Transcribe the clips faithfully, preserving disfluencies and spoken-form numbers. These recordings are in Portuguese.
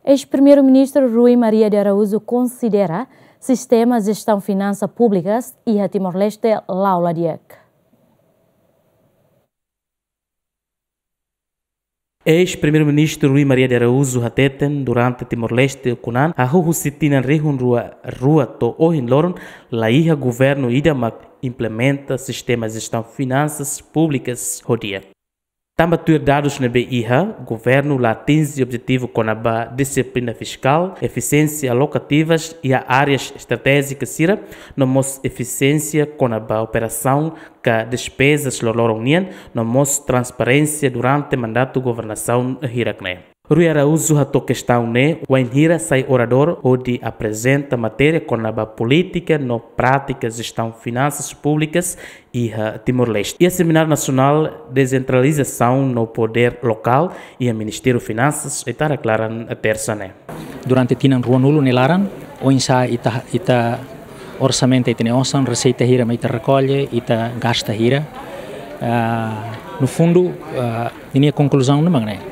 Ex-primeiro-ministro Rui Maria de Araújo considera sistema de gestão finanças públicas e a Timor-Leste Laula Diek. Ex-primeiro-ministro Rui Maria de Araújo hateten durante Timor-Leste kunan ahu sitinan rihun rua rua to ohin loron la iha governo idamak implementa sistema de gestão finanças públicas hodia. Tamba tuir dados na B I H A, governo lá atinge objetivo com a disciplina fiscal, eficiência alocativas e a áreas estratégicas sira, no mos eficiência com a operação que despesas loronian, no mos transparência durante mandato governação hirakne. Rui Araújo hato questão ne, o enhira sai orador onde apresenta matéria com a política no prática gestão finanças públicas e a Timor-Leste. E a Seminário Nacional Descentralização no Poder Local e a Ministério Finanças está declarando a terça ne. Durante tinan ruanulo nelaran, o insa ita ita orçamento ita neosan, receita hira ma ita recolhe, ita gasta hira. Uh, no fundo, uh, minha conclusão não é.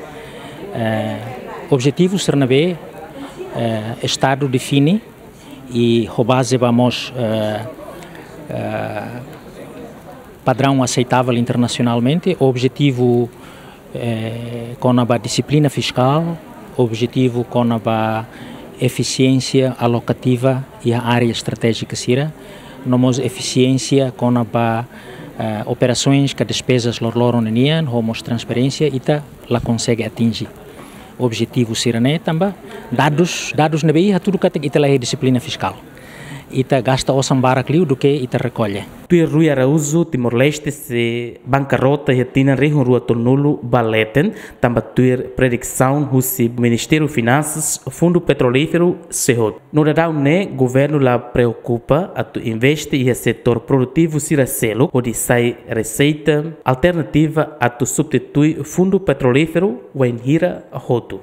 Uh, objetivo ser na B, uh, Estado define e a base vamos uh, uh, padrão aceitável internacionalmente. O objetivo uh, com a disciplina fiscal, objetivo com a eficiência alocativa e a área estratégica sira, nomos eficiência com a uh, operações que despesas lorloronian, homos transparência e ta la consegue atingir. Objetivo sirane também dados dados na B I tudo que ita lá é disciplina fiscal ita gasta o sambara clio do que ita recolhe. Tuir Rui Araújo Timor-Leste se bancarrota e tina rihun rua tonulo baleten também tuir predição husi Ministério Finanças Fundo Petrolífero sehot. No dadau ne governo lá preocupa a tu investe e a setor produtivo sira selo onde sai receita alternativa a tu substitui Fundo Petrolífero o enhira hotu.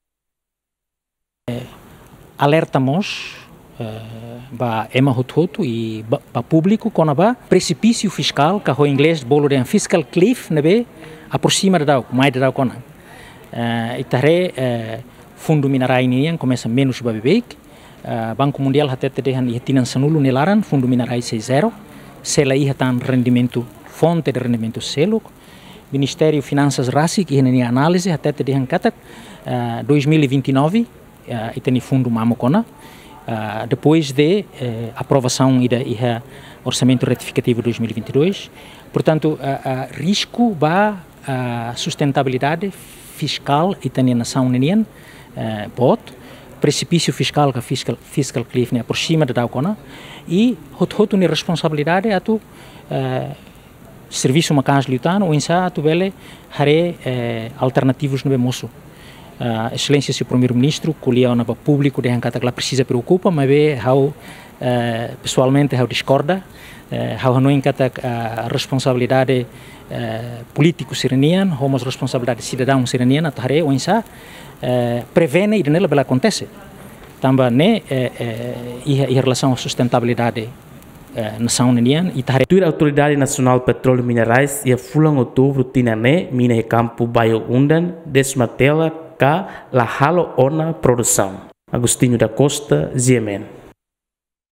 Alertamos ba ema hotu e ba público com a precipício fiscal que o inglês bolo de fiscal cliff nebe aproxima da mais da com itare fundo minerai nian começa menos babebek Banco Mundial até terem hetinan sanulo nelaran fundo minerai seis zero sela ia tan rendimento fonte de rendimento selo Ministério Finanças Rasik e nenia análise até terem kata dois mil e vinte e nove itani fundo mamocona. Uh, depois de uh, aprovação e da orçamento retificativo dois mil e vinte e dois, portanto, uh, uh, risco ba uh, sustentabilidade fiscal e também nação union uh, bot precipício fiscal que fiscal fiscal cliff ne aproxima da daukona e hot hot ne responsabilidade atu uh, serviço macans liutano ou insa atu bele hare uh, alternativos no moço. Uh, Excelência se o primeiro-ministro colheu na público de que ela precisa preocupa, mas é how uh, pessoalmente how discorda, uh, how não encata a responsabilidade uh, político serenian, como a responsabilidade cidadão serenian, a tare ou insa uh, prevene e nela bela acontece. Também né uh, uh, em relação à sustentabilidade uh, nação unian e tare. A Autoridade Nacional Petróleo e Minerais e a fulan outubro tinane mina e campo baio undan desmatela ka la halo ona produção. Agostinho da Costa, Ziemen.